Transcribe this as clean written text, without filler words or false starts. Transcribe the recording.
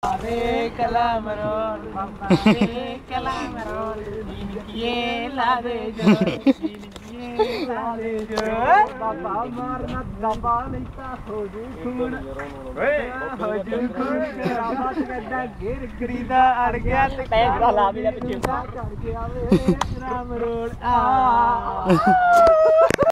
कलाम role कलाम role ये ला दे जो ये ला दे जो बाबा मारना दबा लेता हो जू खून रावत गड्ढा गिर खरीदा अड़ गया पैसा ला दिया पीछे चढ़ गया वे राम रोल आ